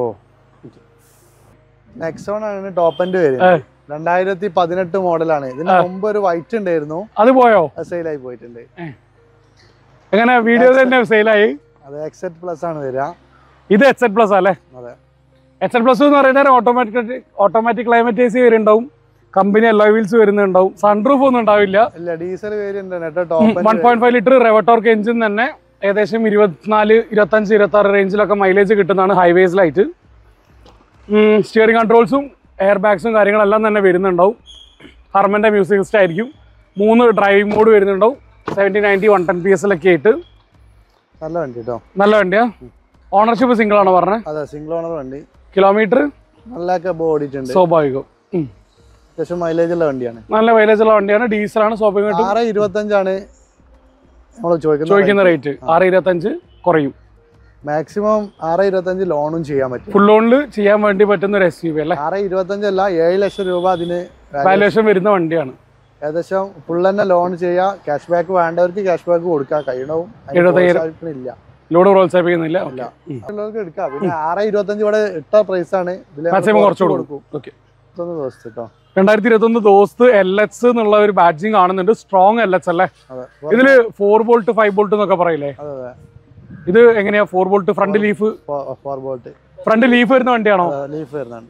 Nexon ആണ് ടോപ്പ് എൻഡ് വരും. രണ്ടായിരത്തി പതിനെട്ട് മോഡലാണ്. ഇതിന് മുമ്പ് ഒരു വൈറ്റ് ഉണ്ടായിരുന്നു. അത് പോയോ? സെയിലായി പോയിട്ടുണ്ട്. എങ്ങനെ വീഡിയോ തന്നെ സെയിലായി? അത് എക്സെറ്റ് പ്ലസ് ആണ് വരിക. ഇത് എക്സെറ്റ് പ്ലസ് അല്ലേ? അതെ. എക്സെറ്റ് പ്ലസ് എന്ന് പറയുന്നത് automatic automatic climate A C വരുന്നുണ്ടാവും. കമ്പനി എല്ലാ വീൽസ് വരുന്നുണ്ടാവും. സൺറൂഫ് ഒന്നും ഉണ്ടാവില്ല. ഇല്ല, diesel variant one point five litre Revotorq engine തന്നെ ഏകദേശം ഇരുപത്തിനാല് ഇരുപത്തഞ്ച് ഇരുപത്തി ആറ് റേഞ്ചിലൊക്കെ മൈലേജ് കിട്ടുന്നതാണ് ഹൈവേസിലായിട്ട്. സ്റ്റിയറിംഗ് കൺട്രോൾസും എയർ ബാഗ്സും കാര്യങ്ങളെല്ലാം തന്നെ വരുന്നുണ്ടാവും. ഹർമൻ്റെ മ്യൂസിക് സിസ്റ്റം ആയിരിക്കും. മൂന്ന് ഡ്രൈവിംഗ് മോഡ് വരുന്നുണ്ടാവും. Seventy ninety one ten P എസിലൊക്കെ ആയിട്ട് നല്ല വണ്ടി കേട്ടോ. നല്ല വണ്ടിയാ. ഓണർഷിപ്പ് സിംഗിൾ ആണോ പറഞ്ഞത്? അതെ, സിംഗിൾ ഓണർ വണ്ടി. കിലോമീറ്റർ നല്ലൊക്കെ ഓടിയിട്ടുണ്ട്. സ്വാഭാവികം. അത്യാവശ്യം മൈലേജ് ഉള്ള വണ്ടിയാണ്. നല്ല മൈലേജ് ഉള്ള വണ്ടിയാണ്. ഡീസലാണ്. സ്വാഭാവികമായിട്ടും ആറ് ഇരുപത്തഞ്ചാണ് നമ്മൾ ചോദിക്കുന്ന റേറ്റ്. ആറ് ഇരുപത്തഞ്ച് കുറയും. മാക്സിമം ആറ് ഇരുപത്തഞ്ച് ലോണും ചെയ്യാൻ പറ്റും. ഫുൾ ലോണിൽ ചെയ്യാൻ വേണ്ടി പറ്റുന്ന ഒരു എസ് യു വി അല്ലേ? ആറ് ഇരുപത്തഞ്ചല്ല ഏഴ് ലക്ഷം രൂപ അതിന് വാല്യുവേഷൻ വരുന്ന വണ്ടിയാണ്. ഏകദേശം ഫുൾ തന്നെ ലോൺ ചെയ്യാം. ക്യാഷ് ബാക്ക് വേണ്ടവർക്ക് ക്യാഷ് ബാക്ക് കൊടുക്കാം. കഴിയണവും ഇല്ല, ലോഡ് പ്രോത്സാഹിപ്പിക്കുന്നില്ല. ഉള്ളവർക്ക് എടുക്കാം. പിന്നെ ആറ് ഇരുപത്തഞ്ച് ഇവിടെ ഇട്ട പ്രൈസ് ആണ്. കുറച്ച് കൊടുക്കും. ദിവസം കേട്ടോ. രണ്ടായിരത്തി ഇരുപത്തി ഒന്ന് ദോസ്ത് എൽ എക്സ് എന്നുള്ള ഒരു ബാഡ്ജിങ് കാണുന്നുണ്ട്. സ്ട്രോങ് എൽ എക്സ് അല്ലേ? ഇതില് ഫോർ ബോൾട്ട് ഫൈവ് ബോൾട്ട് എന്നൊക്കെ പറയില്ലേ? ഇത് എങ്ങനെയാ four bolt? Front leaf four bolt front leaf വരുന്ന വണ്ടിയാണോ? ലീഫ് വരുന്നുണ്ട്.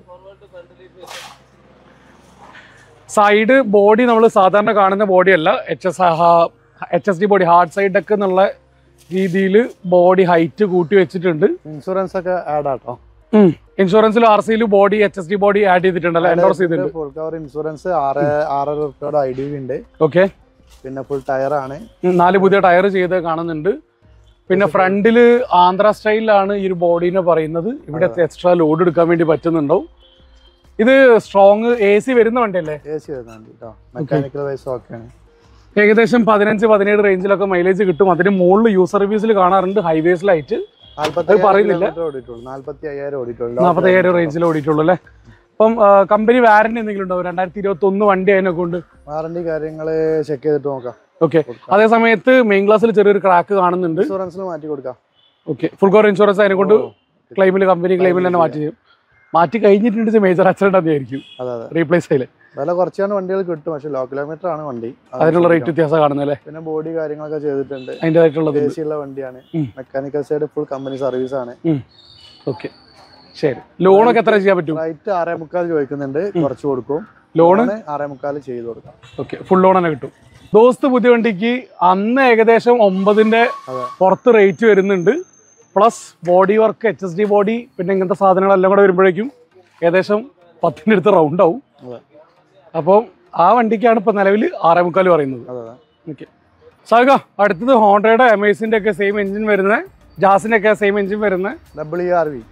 സൈഡ് ബോഡി നമ്മൾ സാധാരണ കാണുന്ന ബോഡി അല്ല, H S H S D body, hard side deck എന്നുള്ള രീതിയിൽ ബോഡി ഹൈറ്റ് കൂട്ടി വെച്ചിട്ടുണ്ട്. ഇൻഷുറൻസ് ഒക്കെ ആഡ് ആട്ടോ. ഇൻഷുറൻസിലും ആർ സിയിലും body H S D body add ചെയ്തിട്ടുണ്ടല്ലോ, എൻഡോർസ് ചെയ്തിട്ടുണ്ട്. ഫുൾ കവർ ഇൻഷുറൻസ് ആറ് ആറര റുപ്യയുടെ ഐ ഡി ഉണ്ട്. ഓക്കെ. പിന്നെ ഫുൾ ടയർ ആണ്. നാല് പുതിയ ടയർ ചെയ്ത് കാണുന്നുണ്ട്. പിന്നെ ഫ്രണ്ടില് ആന്ധ്ര സ്റ്റൈലിലാണ് ഈ ഒരു ബോഡീനെ പറയുന്നത്. ഇവിടെ എക്സ്ട്രാ ലോഡ് എടുക്കാൻ വേണ്ടി പറ്റുന്നുണ്ടാവും. ഇത് സ്ട്രോങ് എ സി വരുന്ന വണ്ടിയല്ലേ? എ സി വരുന്നുണ്ട് കേട്ടോ. മെക്കാനിക്കൽ വൈസ് ഓക്കെയാണ്. ഏകദേശം പതിനഞ്ച് പതിനേഴ് റേഞ്ചിലൊക്കെ മൈലേജ് കിട്ടും. അതിന് മുകളിൽ യൂസർ റിവ്യൂസിൽ കാണാറുണ്ട് ഹൈവേസിലായിട്ട്. പറയുന്നില്ല, നാല്പത്തി അയ്യായിരം നാൽപ്പത്തി അയ്യായിരം റേഞ്ചിൽ ഓടിയിട്ടുള്ളൂ അല്ലേ? അപ്പം കമ്പനി വാറന്റി എന്തെങ്കിലും ഉണ്ടോ? രണ്ടായിരത്തി ഇരുപത്തി ഒന്ന് വണ്ടി അതിനെ കൊണ്ട് വാറന്റി കാര്യങ്ങള് ചെക്ക് ചെയ്തിട്ട് നോക്കാം. ഓക്കെ. അതേ സമയത്ത് മെയിൻ ക്ലാസ്സിൽ ചെറിയൊരു ക്രാക്ക് കാണുന്നുണ്ട്. ഇൻഷുറൻസിൽ മാറ്റി കൊടുക്കാം. ഓക്കെ. ഫുൾ കവർ ഇൻഷുറൻസ് അതിനെ കൊണ്ട് ക്ലെയിമിൽ കമ്പനി ക്ലെയിമിൽ തന്നെ മാറ്റി ചെയ്യും. മാറ്റി കഴിഞ്ഞിട്ടുണ്ട് മേജർ ആക്സിഡന്റ് അതായിരിക്കും റീപ്ലേസ് ചെയ്യല്. വില കുറച്ചാണ് വണ്ടികൾ കിട്ടും, പക്ഷെ ലോ കിലോമീറ്റർ ആണ് വണ്ടി. അതിനുള്ള റേറ്റ് വ്യത്യാസം കാണുന്നല്ലേ? പിന്നെ ബോഡി കാര്യങ്ങളൊക്കെ ചെയ്തിട്ടുണ്ട്. അതിൻ്റെതായിട്ടുള്ളത് എ സി ഉള്ള വണ്ടിയാണ്. Mechanical side full company service ആണ്. ഓക്കെ, ശരി. ലോണൊക്കെ എത്ര ചെയ്യാൻ പറ്റും? റേറ്റ് ആറേ മുക്കാൽ ചോദിക്കുന്നുണ്ട്, കുറച്ച് കൊടുക്കും. ലോണ് ആറേ മുക്കാൽ ചെയ്ത് കൊടുക്കാം. ഓക്കെ, ഫുൾ ലോൺ തന്നെ കിട്ടും. ദോസ്ത് പുതിയ വണ്ടിക്ക് അന്ന് ഏകദേശം ഒമ്പതിന്റെ പുറത്ത് റേറ്റ് വരുന്നുണ്ട്. Plus body work, H S D body, പിന്നെ ഇങ്ങനത്തെ സാധനങ്ങളെല്ലാം കൂടെ വരുമ്പോഴേക്കും ഏകദേശം പത്തിൻ്റെ അടുത്ത് റൗണ്ട് ആവും. അപ്പം ആ വണ്ടിക്കാണ് ഇപ്പൊ നിലവിൽ ആറേ മുക്കാൽ പറയുന്നത്. ഓക്കെ സാഗ, അടുത്തത് ഹോണ്ടയുടെ അമേസിന്റെ ഒക്കെ സെയിം എഞ്ചിൻ വരുന്ന, ജാസിന്റെ ഒക്കെ സെയിം എഞ്ചിൻ വരുന്ന W R V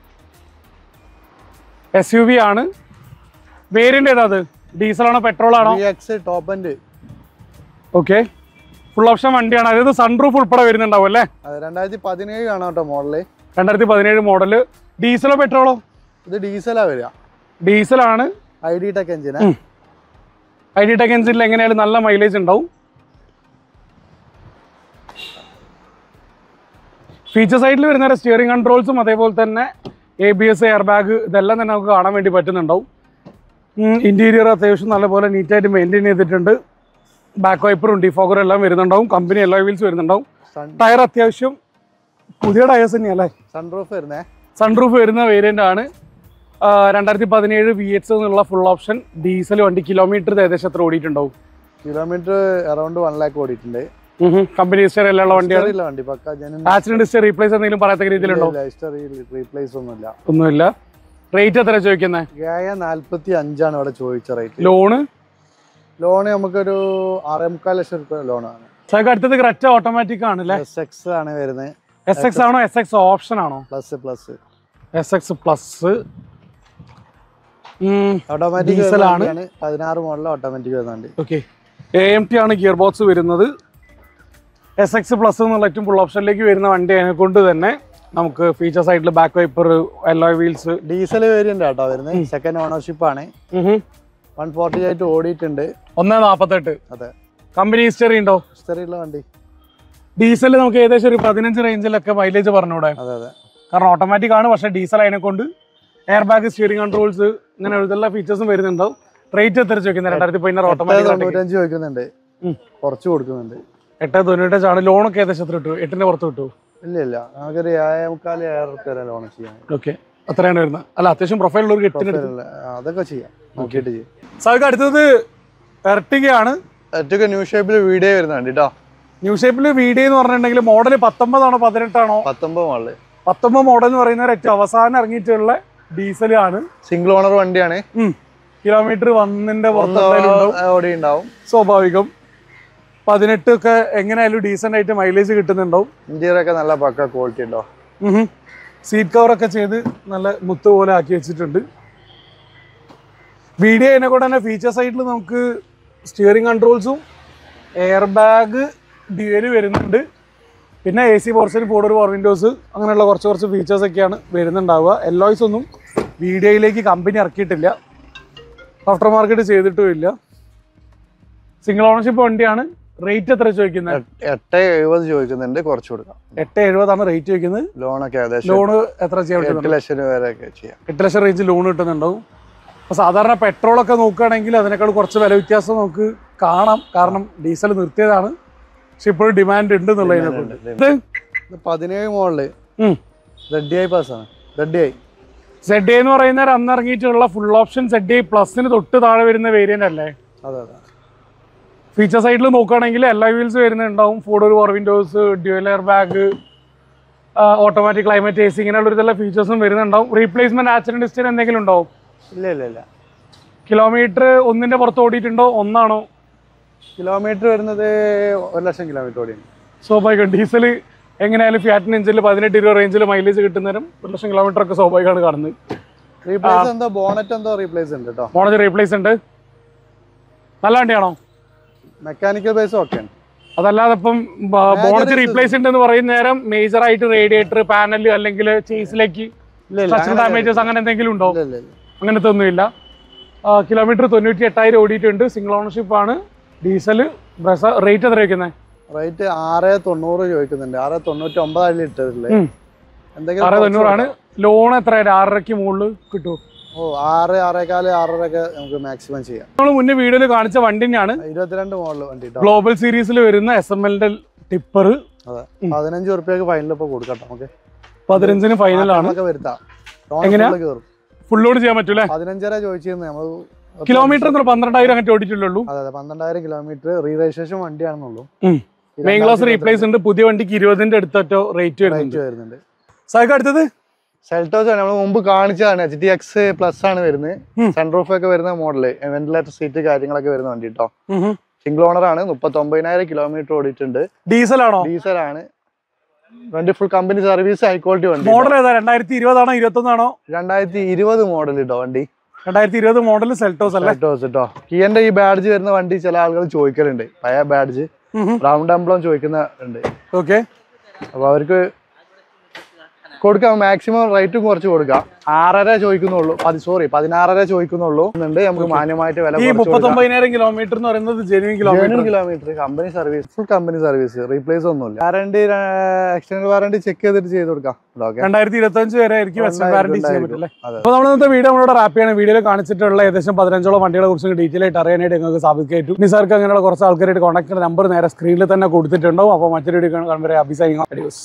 S U V ആണ്. വേരിയന്റ് ഏതാ? അത് ഡീസൽ ആണോ പെട്രോൾ ആണോ? Top end. Okay, full option വണ്ടിയാണ്. അതായത് സൺറൂഫ് ഉൾപ്പെടെ വരുന്നുണ്ടാവും അല്ലേ? രണ്ടായിരത്തി പതിനേഴ് ആണ് കേട്ടോ മോഡല്. രണ്ടായിരത്തി പതിനേഴ് മോഡല്. ഡീസലോ പെട്രോളോ? ഇത് ഡീസലാ വരിക. ഡീസലാണ്. I D tech engine. I D tech എഞ്ചിനിൽ എങ്ങനെയായാലും നല്ല മൈലേജ് ഉണ്ടാവും. ഫീച്ചർ സൈഡിൽ വരുന്ന സ്റ്റിയറിംഗ് കൺട്രോൾസും അതേപോലെ തന്നെ A B S, air bag, ഇതെല്ലാം തന്നെ നമുക്ക് കാണാൻ വേണ്ടി പറ്റുന്നുണ്ടാവും. ഇന്റീരിയർ അത്യാവശ്യം നല്ലപോലെ നീറ്റായിട്ട് മെയിൻറ്റെയിൻ ചെയ്തിട്ടുണ്ട്. ബാക്ക് വൈപ്പറും ഡിഫോഗറും എല്ലാം വരുന്നുണ്ടാവും. കമ്പനി എല്ലാ വീൽസ് വരുന്നുണ്ടാവും. ടയർ അത്യാവശ്യം പുതിയ ടയേഴ്സ് തന്നെയല്ലേ? സൺറൂഫ് വരുന്നേ സൺറൂഫ് വരുന്ന വേരിയന്റ് ആണ്. രണ്ടായിരത്തി പതിനേഴ് വി എക്സ് എന്നുള്ള ഫുൾ ഓപ്ഷൻ ഡീസൽ വണ്ടി. കിലോമീറ്റർ ഏകദേശം എത്ര ഓടിയിട്ടുണ്ടാവും? കിലോമീറ്റർ അറൌണ്ട് വൺ ലാക്ക് ഓടിയിട്ടുണ്ട്. കമ്പനി ഹിസ്റ്ററി എല്ലാം ഉള്ള വണ്ടിയാണ്. ആക്സിഡന്റ് ഹിസ്റ്ററി റീപ്ലേസ് എന്തെങ്കിലും പറയത്തക്ക രീതിയിലുണ്ടോ? റീപ്ലേസ് ഒന്നുമില്ല. ഒന്നുമില്ല. റേറ്റ് എത്ര ചോദിക്കുന്നത്? നാല്പത്തി അഞ്ചാണ് ഇവിടെ ചോദിച്ച റേറ്റ്. ലോണ് ലോണ് നമുക്കൊരു ആറേ മുക്കാൽ ലക്ഷം രൂപ ലോണാണ്. അടുത്തത് ക്രെറ്റ ഓട്ടോമാറ്റിക് ആണ് അല്ലേ? എസ് എക്സ് ആണ് വരുന്നത്. എസ് എക്സ് ആണോ? എസ് എക്സ് ഓപ്ഷൻ ആണോ? Plus plus S X plus automatic ആണ്. പതിനാറ് മോഡൽ ഓട്ടോമാറ്റിക് വരുന്നുണ്ട്. ഓക്കെ, എ എം ടി ആണ് ഗിയർ ബോക്സ് വരുന്നത്. എസ് എക്സ് പ്ലസ് എന്നുള്ള ഏറ്റവും ഫുൾ ഓപ്ഷനിലേക്ക് വരുന്ന വണ്ടി അതിനെ കൊണ്ട് തന്നെ നമുക്ക് ഫീച്ചർ സൈഡിൽ back wiper, alloy wheels. Diesel variant auto വരുന്നത്. സെക്കൻഡ് ഓണർഷിപ്പ് ആണ്. വൺ ഫോർട്ടി ആയിട്ട് ഓടിയിട്ടുണ്ട്. ഒന്നേ നാപ്പത്തെട്ട്. അതെ. കമ്പനി ഹിസ്റ്ററി ഉണ്ടോ? ഹിസ്റ്ററി ഉള്ള വണ്ടി. ഡീസൽ നമുക്ക് ഏകദേശം ഒരു പതിനഞ്ച് റേഞ്ചിലൊക്കെ മൈലേജ് പറഞ്ഞൂടെ? അതെ അതെ. കാരണം ഓട്ടോമാറ്റിക് ആണ്, പക്ഷേ ഡീസൽ അതിനെ കൊണ്ട് എയർ ബാഗ്, സ്റ്റിയറിംഗ് കൺട്രോൾസ്, ഇങ്ങനെ എല്ലാ ഫീച്ചേഴ്സും വരുന്നുണ്ടാവും. റേറ്റ് എത്ര ചോദിക്കുന്നത്? രണ്ടായിരത്തി പതിനാറ് ഓട്ടോമാറ്റിക് തൊണ്ണൂറ്റഞ്ച് ചോദിക്കുന്നുണ്ട്, കുറച്ച് കൊടുക്കുന്നുണ്ട്. എട്ട് തൊണ്ണൂറ്റഞ്ചാണ്. ലോണൊക്കെ ഏകദേശം എത്ര കിട്ടും? എട്ടിന്റെ പുറത്ത് കിട്ടും? ഇല്ല ഇല്ല, നമുക്കൊരു ഏഴേ മുക്കാൽ ഏഴ് റുപ്യ ലോൺ ചെയ്യാം. ഓക്കെ, അത്രയാണ് വരുന്നത്. അല്ല, അത്യാവശ്യം പ്രൊഫൈൽ ഉള്ള ഒരു അതൊക്കെ ചെയ്യാം, നോക്കിയിട്ട് ചെയ്യാം. സാർക്ക് അടുത്തത് എർട്ടിഗയാണ്. എർട്ടിഗ ന്യൂ ഷേപ്പിൽ വീഡിയോ വരുന്നുണ്ട് കേട്ടോ. ന്യൂ ഷേപ്പിൽ വീഡിയോ എന്ന് പറഞ്ഞിട്ടുണ്ടെങ്കിൽ മോഡൽ പത്തൊമ്പതാണോ പതിനെട്ടാണോ? പത്തൊമ്പത് മോഡല്. പത്തൊമ്പത് മോഡൽ എന്ന് പറയുന്നത് ഏറ്റവും അവസാനം ഇറങ്ങിയിട്ടുള്ള ഡീസൽ ആണ്. സിംഗിൾ ഓണർ വണ്ടിയാണ്. കിലോമീറ്റർ വന്നിന്റെ പുറത്തുണ്ടാവും, സ്വാഭാവികം. പതിനെട്ടൊക്കെ എങ്ങനെയായാലും ഡീസന്റ് ആയിട്ട് മൈലേജ് കിട്ടുന്നുണ്ടാവും. ഇന്റീരിയർ ഒക്കെ നല്ല പക്ക ക്വാളിറ്റി ഉണ്ടോ. സീറ്റ് കവറൊക്കെ ചെയ്ത് നല്ല മുത്ത് പോലെ ആക്കി വെച്ചിട്ടുണ്ട്. വീഡിയോ അതിനെ കൂടെ തന്നെ ഫീച്ചർ സൈഡിൽ നമുക്ക് സ്റ്റിയറിംഗ് കൺട്രോൾസും എയർ ബാഗ് ഡ്യുവൽ വരുന്നുണ്ട്. പിന്നെ A C portion, four door power windows, അങ്ങനെയുള്ള കുറച്ച് കുറച്ച് ഫീച്ചേഴ്സ് ഒക്കെയാണ് വരുന്നുണ്ടാവുക. എല്ലോയ്സ് ഒന്നും വീഡിയോയിലേക്ക് കമ്പനി ഇറക്കിയിട്ടില്ല, ആഫ്റ്റർ മാർക്കറ്റ് ചെയ്തിട്ടും ഇല്ല. സിംഗിൾ ഓണർഷിപ്പ് വണ്ടിയാണ്. റേറ്റ് എത്ര ചോദിക്കുന്നത്? എട്ട് എഴുപത് ചോദിക്കുന്നുണ്ട്, കുറച്ച് കൊടുക്കാം. എട്ട് എഴുപതാണ് റേറ്റ് ചോദിക്കുന്നത്. ലോണൊക്കെ ഏകദേശം ലോണ് എത്ര ചെയ്യാൻ എട്ട് പറ്റും? ലക്ഷം രൂപ വരെയൊക്കെ ചെയ്യാം. എട്ട് ലക്ഷം റേഞ്ച് ലോൺ കിട്ടുന്നുണ്ടാവും. അപ്പോൾ സാധാരണ പെട്രോളൊക്കെ നോക്കുകയാണെങ്കിൽ അതിനേക്കാൾ കുറച്ച് വില വ്യത്യാസം നമുക്ക് കാണാം, കാരണം ഡീസൽ നിർത്തിയതാണ്. പക്ഷെ ഇപ്പോഴും ഡിമാൻഡ് ഉണ്ട് എന്നുള്ളതിനെ കൊണ്ട്. ഇത് പതിനേഴ് മോഡല് റെഡി ഐ പാസ് ആണ്. റെഡി ഐ സെഡ് എന്ന് പറയുന്ന അന്ന് ഇറങ്ങിയിട്ടുള്ള ഫുൾ ഓപ്ഷൻ സെഡ് ഐ പ്ലസിന് തൊട്ട് താഴെ വരുന്ന വേരിയന്റ് അല്ലേ? അതെ അതെ. ഫീച്ചർ സൈഡിൽ നോക്കുകയാണെങ്കിൽ എല്ലാ വീൽസ് വരുന്നുണ്ടാവും. Four door power windows, dual air bag, automatic climate A C, ഇങ്ങനെയുള്ള ഒരു ഇതെല്ലാം ഫീച്ചേഴ്സും വരുന്നുണ്ടാവും. റീപ്ലേസ്മെന്റ് ആക്സിഡന്റ് ഹിസ്റ്ററി എന്തെങ്കിലും ഉണ്ടാവും? ഇല്ല ഇല്ല ഇല്ല. കിലോമീറ്റർ ഒന്നിന്റെ പുറത്ത് ഓടിയിട്ടുണ്ടോ? ഒന്നാണോ? കിലോമീറ്റർ വരുന്നത് ഒരു ലക്ഷം കിലോമീറ്റർ ഓടിയുണ്ട്. സ്വാഭാവികം. ഡീസൽ എങ്ങനെയായാലും ഫിയാറ്റിന് എഞ്ചിൽ പതിനെട്ട് ഇരുപത് റേഞ്ചിൽ മൈലേജ് കിട്ടുന്നേരം ഒരു ലക്ഷം കിലോമീറ്റർ ഒക്കെ സ്വാഭാവികമാണ് കാണുന്നത്. റീപ്ലേസ് എന്തോ ബോണറ്റ് എന്തോ റീപ്ലേസ് ഉണ്ട് കേട്ടോ. ബോണറ്റ് റീപ്ലേസ് ഉണ്ട്. നല്ല വണ്ടിയാണോ? മെക്കാനിക്കൽ ബേസും ഒക്കെയാണ്. അതല്ലാതെ ഇപ്പം ബോണറ്റ് റീപ്ലേസ് ഉണ്ട് എന്ന് പറയുന്ന നേരം മേജർ ആയിട്ട് റേഡിയേറ്റർ പാനൽ അല്ലെങ്കിൽ ചേസിലേക്ക് സ്ട്രക്ചർ ഡാമേജസ് അങ്ങനെ എന്തെങ്കിലും ഉണ്ടോ? അങ്ങനത്തെ ഒന്നുമില്ല. കിലോമീറ്റർ തൊണ്ണൂറ്റി എട്ടായിരം ഓടിയിട്ടുണ്ട്. സിംഗിൾ ഓണർഷിപ്പ് ആണ്. ഡീസൽ. റേറ്റ് എത്ര വയ്ക്കുന്നത്? റേറ്റ് ആറ് തൊണ്ണൂറ് ചോദിക്കുന്നുണ്ട്. ആറ് തൊണ്ണൂറ്റി ഒമ്പതായിരം ഇട്ടിട്ടില്ലേ? ആറ് തൊണ്ണൂറാണ്. ലോൺ എത്ര? ആറരയ്ക്ക് മുകളിൽ കിട്ടുമോ? ഓ ആറ് ആറേക്കാല് ആറരൊക്കെ നമുക്ക് മാക്സിമം ചെയ്യാം. നമ്മൾ മുന്നേ വീഡിയോയിൽ കാണിച്ച വണ്ടി തന്നെയാണ്. ഇരുപത്തിരണ്ട് മോഡൽ വണ്ടി ഗ്ലോബൽ സീരീസിൽ വരുന്ന എസ് എം എല്ലിന്റെ ടിപ്പർ. അതെ. പതിനഞ്ച് ഉറുപ്പ്യക്ക് ഫൈനൽ ഇപ്പൊ കൊടുക്കട്ടെ നമുക്ക്. പതിനഞ്ചിന് ഫൈനലാണ്. വരുത്താം. എങ്ങനെയാ ഫുൾ ലോഡ് ചെയ്യാൻ പറ്റൂലേ? പതിനഞ്ചര ചോദിച്ചിരുന്നു നമ്മൾ. കിലോമീറ്റർ പന്ത്രണ്ടായിരം അങ്ങനെ ഓടിയിട്ടുള്ളൂ. അതെ അതെ. പന്ത്രണ്ടായിരം കിലോമീറ്റർ റീ രജിസ്ട്രേഷൻ വണ്ടിയാണെന്നുള്ളൂ. മെയിൻ ക്ലാസ് റീപ്ലേസ് ഉണ്ട്. പുതിയ വണ്ടിക്ക് ഇരുപതിന്റെ അടുത്തോ റേറ്റ് വരുന്നുണ്ട്. സായിക്ക് അടുത്തത് സെൽറ്റോസ് ആണ്. നമ്മൾ മുമ്പ് കാണിച്ചതാണ്. എച്ച് ഡി എക്സ് പ്ലസ് ആണ് വരുന്നത്. സൺറൂഫ് ഒക്കെ വരുന്ന മോഡല്, വെന്റിലേറ്റർ സീറ്റ് കാര്യങ്ങളൊക്കെ വരുന്ന വണ്ടി കേട്ടോ. സിംഗിൾ ഓണർ ആണ്. മുപ്പത്തി ഒമ്പതിനായിരം കിലോമീറ്റർ ഓടിയിട്ടുണ്ട്. ഡീസൽ ആണോ? ഡീസൽ ആണ്. വണ്ടി full company service, high quality വണ്ടി. മോഡൽ ഏതാ? രണ്ടായിരത്തി ഇരുപതാണോ ഇരുപത്തി ഒന്നാണോ? രണ്ടായിരത്തി ഇരുപത് മോഡൽ കേട്ടോ വണ്ടി. രണ്ടായിരത്തി ഇരുപത് മോഡൽ സെൽറ്റോസ് അല്ലേ? സെൽറ്റോസ് കേട്ടോ. കിയന്റെ ഈ ബാഡ്ജ് വരുന്ന വണ്ടി ചില ആളുകൾ ചോദിക്കലുണ്ട്. പഴയ ബാഡ്ജ് റൗണ്ട് എംബ്ലം ചോദിക്കുന്ന ഉണ്ട്. ഓക്കെ. അപ്പൊ അവർക്ക് കൊടുക്കാം. മാക്സിമം റേറ്റും കുറച്ച് കൊടുക്കാം. ആറര ചോദിക്കുന്നുള്ളൂ. സോറി പതിനാറര ചോദിക്കുന്നുള്ളൂ. നമുക്ക് മാന്യമായിട്ട് വില. ഈ മുപ്പത്തൊമ്പതിനായിരം കിലോമീറ്റർ എന്ന് പറയുന്നത് genuine kilometre kilometre company service, full company service, replace ഒന്നുമില്ല. വാറണ്ടി എക്സ്റ്റൻഡ് വാറണ്ടി ചെക്ക് ചെയ്തിട്ട് ചെയ്ത് കൊടുക്കാം. രണ്ടായിരത്തി ഇരുപത്തി അഞ്ച് വരെ ആയിരിക്കും വാറണ്ടി ചെയ്യാൻ പറ്റില്ലേ? അപ്പൊ നമ്മൾ ഇന്നത്തെ വീഡിയോ നമ്മളോട് റാപ്പ് ചെയ്യണം. വീഡിയോയിൽ കാണിച്ചിട്ടുള്ള ഏകദേശം പതിനഞ്ചോളം വണ്ടികളെ കുറിച്ച് ഡീറ്റെയിൽ ആയിട്ട് അറിയാനായിട്ട് നിങ്ങൾക്ക് സാധിക്കും. നിസാർക്ക് അങ്ങനെയുള്ള കുറച്ച് ആൾക്കാരായിട്ട് കോൺടാക്ട് നമ്പർ നേരെ സ്ക്രീനിൽ തന്നെ കൊടുത്തിട്ടുണ്ടാവും. അപ്പോൾ മറ്റൊരു വീഡിയോ കാണുമ്പോൾ അഭിസൈനിങ്.